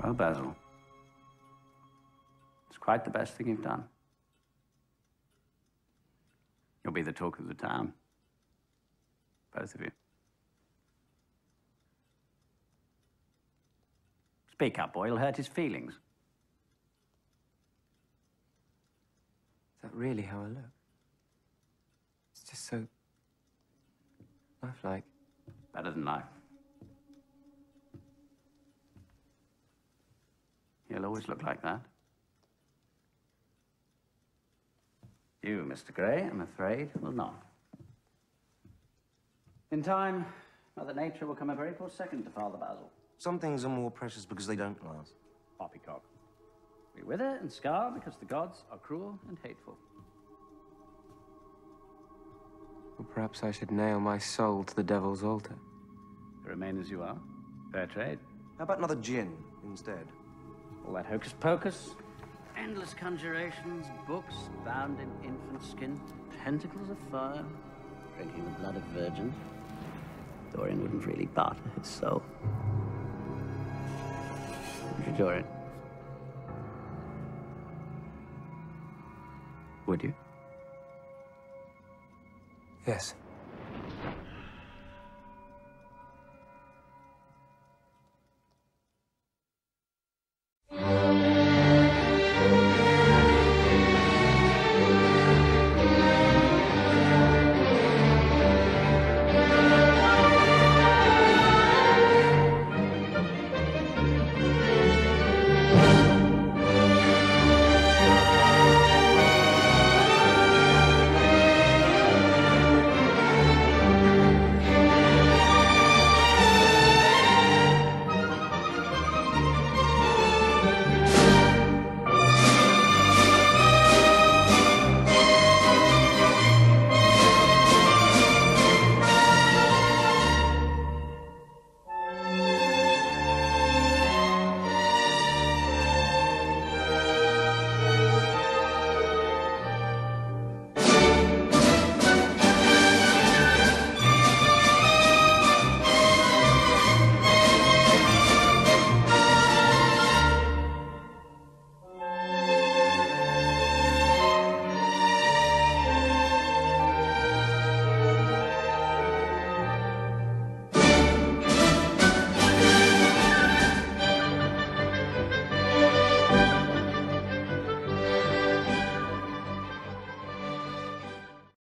Well, Basil, it's quite the best thing you've done. You'll be the talk of the town. Both of you. Speak up, boy. It'll hurt his feelings. Is that really how I look? It's just so lifelike. Better than life. He'll always look like that. You, Mr. Grey, I'm afraid, will not. In time, Mother Nature will come a very close second to Father Basil. Some things are more precious because they don't last. Poppycock. We wither and scar because the gods are cruel and hateful. Or perhaps I should nail my soul to the devil's altar. Remain as you are. Fair trade. How about another gin instead? All that hocus pocus, endless conjurations, books bound in infant skin, tentacles of fire, drinking the blood of virgins. Dorian wouldn't really barter his soul. Would you, Dorian? Would you? Yes.